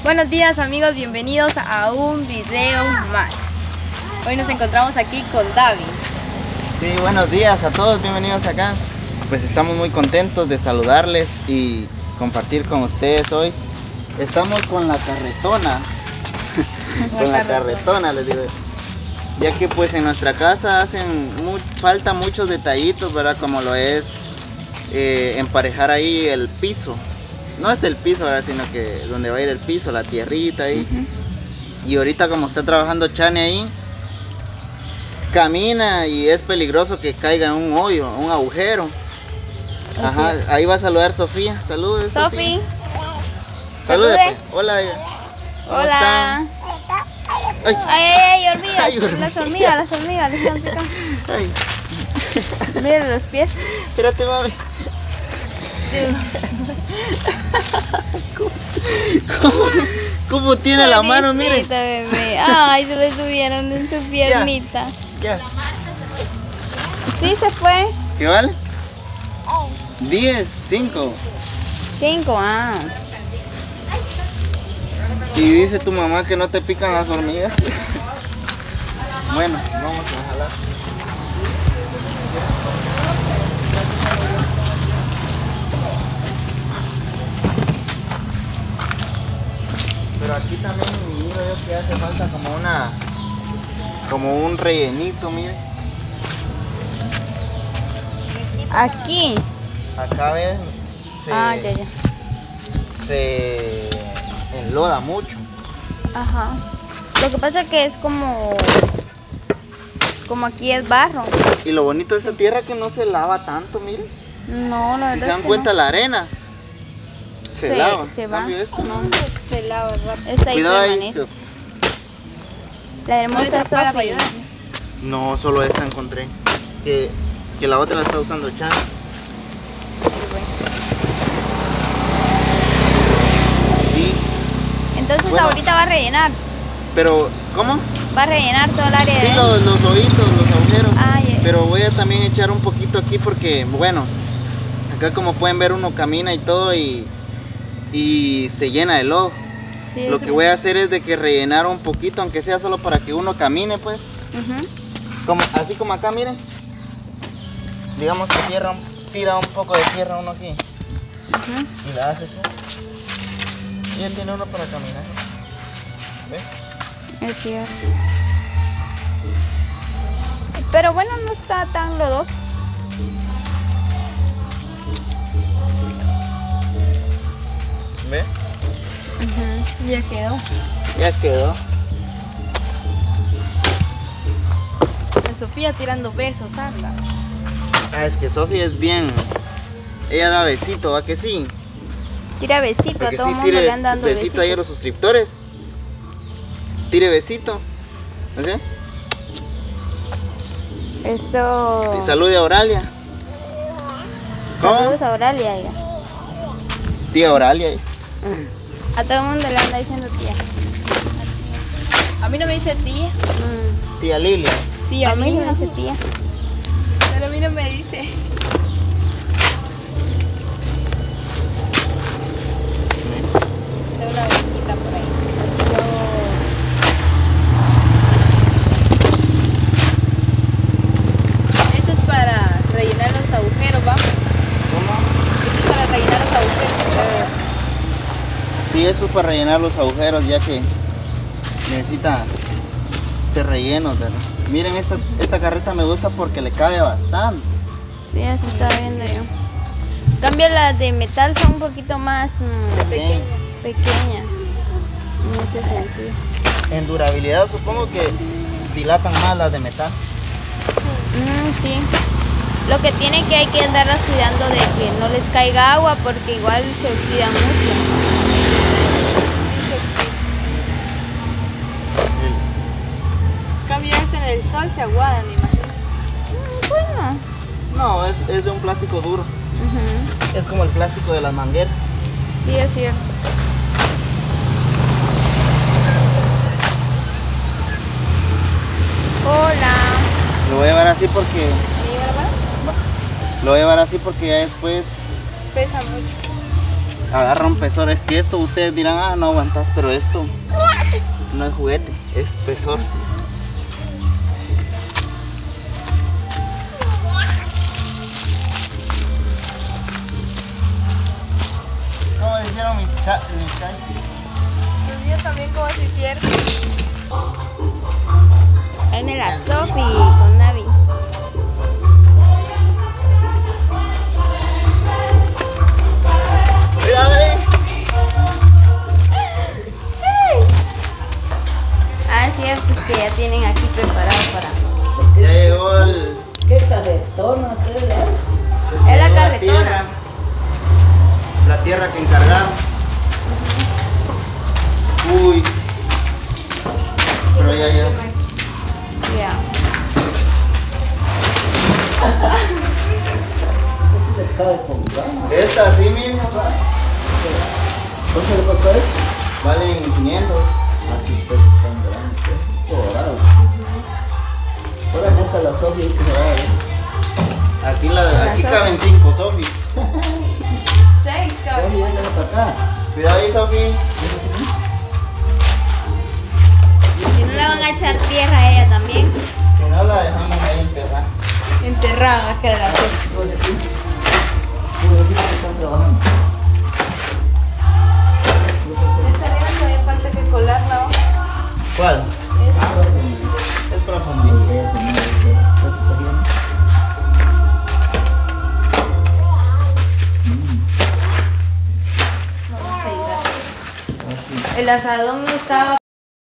Buenos días amigos, bienvenidos a un video más. Hoy nos encontramos aquí con David. Sí, buenos días a todos, bienvenidos acá. Pues estamos muy contentos de saludarles y compartir con ustedes hoy. Estamos con la carretona. Con la carretona les digo. Ya que pues en nuestra casa hacen falta muchos detallitos, ¿verdad? Como lo es emparejar ahí el piso. No es el piso, ¿verdad? Sino que donde va a ir el piso, la tierrita ahí. Y ahorita como está trabajando Chane ahí, camina y es peligroso que caiga en un hoyo, un agujero. Ajá, ahí va a saludar Sofía. Saludos, Sofía. Salude. Pues. Hola. ¿Cómo están? Ay, olvídate. Las hormigas le están picando. Ay. Miren los pies. Espérate, mami. ¿Cómo tiene la mano? Miren. Bebé. Ay, se le subieron en su piernita. Ya. Sí, se fue. ¿Qué vale? 10, 5. 5, Y dice tu mamá que no te pican las hormigas. Bueno, vamos a jalar. Pero aquí también miro yo que hace falta como un rellenito, mire. Aquí. Acá ves, se enloda mucho. Ajá. Lo que pasa es que es como aquí es barro. Y lo bonito de esta tierra es que no se lava tanto, mire. No, la verdad. Si se dan cuenta, la arena se lava. Se va. Cambio esto no. Se lava rápido. Esta ahí Cuidado ahí. permanece. La hermosa Sofía. No, solo esta encontré. Que la otra la está usando Chan. Entonces bueno, ahorita va a rellenar. Pero, ¿cómo? Va a rellenar toda el área. Sí, los hoyitos, los agujeros. Yeah. Pero voy a también echar un poquito aquí porque, bueno, acá como pueden ver uno camina y todo y se llena de lodo. Sí, lo que voy a hacer es de que rellenar un poquito, aunque sea solo para que uno camine, pues. Así como acá, miren. Digamos que tira un poco de tierra uno aquí. Y la hace así. Y ya tiene uno para caminar. ¿Ves? Es cierto. Pero bueno, no está tan lodoso. ¿Ves? Ya quedó. Ya quedó. La Sofía tirando besos, anda. Es que Sofía es bien. Ella da besito, ¿va que sí? Tira besito, a todo el mundo le andan dando besito ahí a los suscriptores. Tire besito. ¿Así? Eso. Y salude a Oralia. ¿Cómo? Saludos a Oralia, ya. Tía Oralia. A todo el mundo le anda diciendo tía. A mí no me dice tía. Tía Lilia. Tía, a mí no me dice tía. Pero a mí no me dice. Una besita por ahí. Esto es para rellenar los agujeros, ¿va? ¿Cómo? Esto es para rellenar los agujeros. Sí, esto es para rellenar los agujeros, ya que necesita ser relleno. Miren, esta carreta me gusta porque le cabe bastante. Sí, eso está viendo yo. En cambio las de metal son un poquito más pequeñas. En ese sentido. En durabilidad supongo que dilatan más las de metal. Sí. Lo que tiene que hay que andarlas cuidando de que no les caiga agua porque igual se oxidan mucho. En cambio en el sol se aguadan, me imagino. Bueno. No, es de un plástico duro. Es como el plástico de las mangueras. Sí, es cierto. Hola. Lo voy a llevar así porque... Lo voy a llevar así porque ya después... Pesa mucho. agarra un espesor. Es que esto ustedes dirán, ah, no aguantas, pero esto no es juguete, es espesor. ¿Cómo hicieron mis chai? Los míos también como se hicieron. Ahí viene la Sofi con Navi. Cuidado, Ah, sí, es que ya tienen aquí preparado para... ya llegó el... ¿Qué carretona ustedes? Es la llegó carretona. tierra. La tierra que encargaron. Uy. Pero ya. Ya. Eso sí les cabe con ganas. Esta sí, mira. ¿Cuánto le costó eso? Valen 500. Así pues tan grande, pues, dorado. Ahora neta la Sofía que se va a ver. Aquí caben 5 Sofis. 6 Sofía, cabezas. véngale para acá. Cuidado ahí, Sofi. Si no le van a echar tierra a ella también. Si no la dejamos ahí enterrar. Enterrada va a quedar así. Todos aquí. Todos aquí están trabajando. Esta arriba todavía falta que colarla. ¿No? ¿Cuál? Es profundito. Eso, no, eso está bien. Vamos a ir. El asadón no estaba.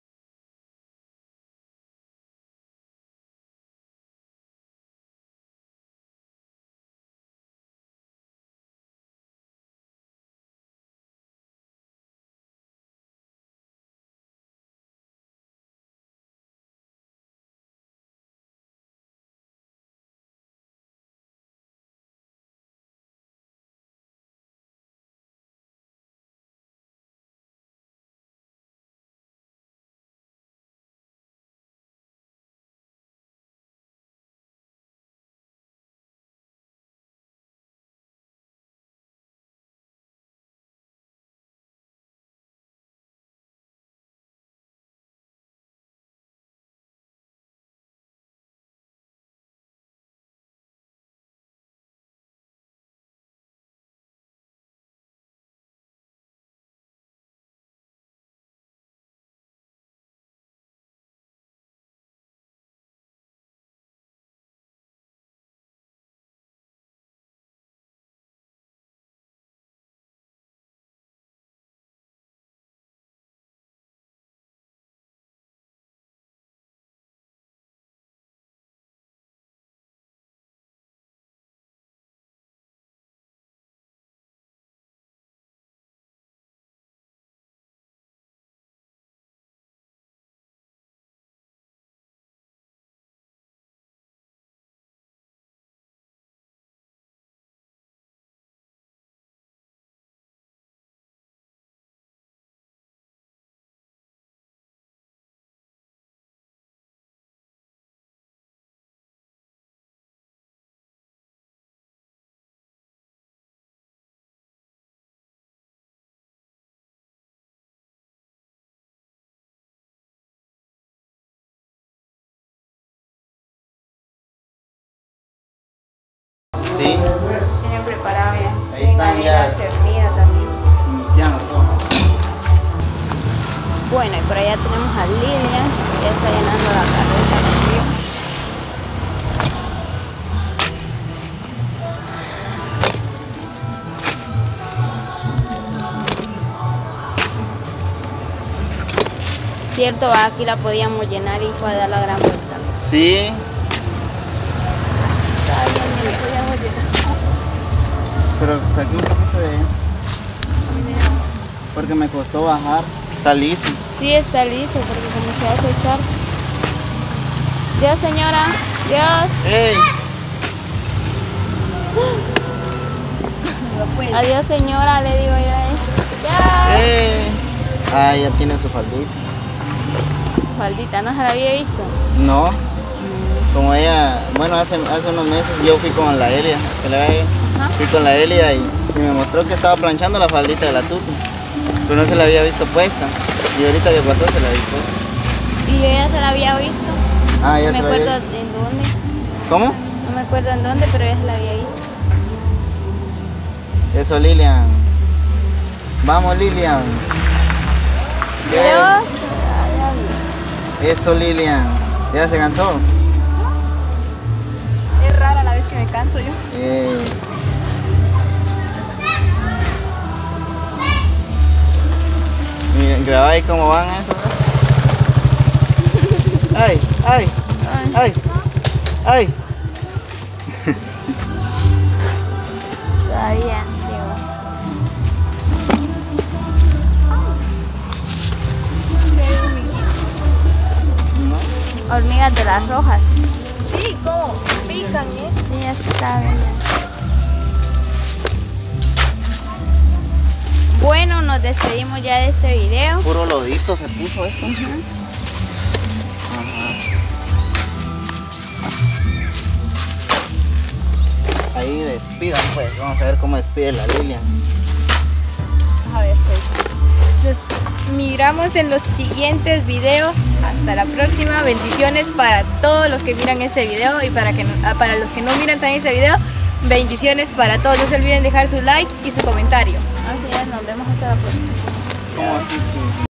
Sí, Tienen preparado ya. Ahí están Tienen ya. la servida también. iniciando todo. Bueno, y por allá tenemos a Lilia. Ya está llenando la carreta de frío. Cierto, aquí la podíamos llenar y fue a dar la gran vuelta. Sí, Está bien, bien, podíamos llenar. pero saqué un poquito de... Porque me costó bajar. Está liso. Sí, está listo porque como se hace echar. Dios, señora. Dios. ¡Ey! Adiós, señora, le digo yo a él. Ya. Ah, ya tiene su faldita. Faldita, ¿no se la había visto? No, como ella, bueno, hace unos meses yo fui con la Elia, que le ve, Ajá. fui con la Elia y y me mostró que estaba planchando la faldita de la Tuti, pero no se la había visto puesta. Y ahorita que pasó se la vi puesta. Y yo ya se la había visto. Ah, ya No me se la acuerdo había en visto. dónde. ¿Cómo? No me acuerdo en dónde, pero ya se la había visto. Eso, Lilian. Vamos, Lilian. Pero Eso, Lilian. ¿Ya se cansó? Es rara la vez que me canso yo. Miren, graba ahí cómo van esos. ¡Ay! ¡Ay! ¡Ay! ¡Ay! todavía llegó. Hormigas de las rojas. Sí, ¿cómo? Pican, Sí, ya se saben. Bueno, nos despedimos ya de este video. Puro lodito se puso esto. Ajá. Ahí despidan pues, vamos a ver cómo despide la Lilian. A ver, pues. Nos miramos en los siguientes videos. Hasta la próxima. Bendiciones para todos los que miran ese video y para los que no miran también ese video. Bendiciones para todos. No se olviden dejar su like y su comentario. Así es, nos vemos hasta la próxima. ¿Cómo así?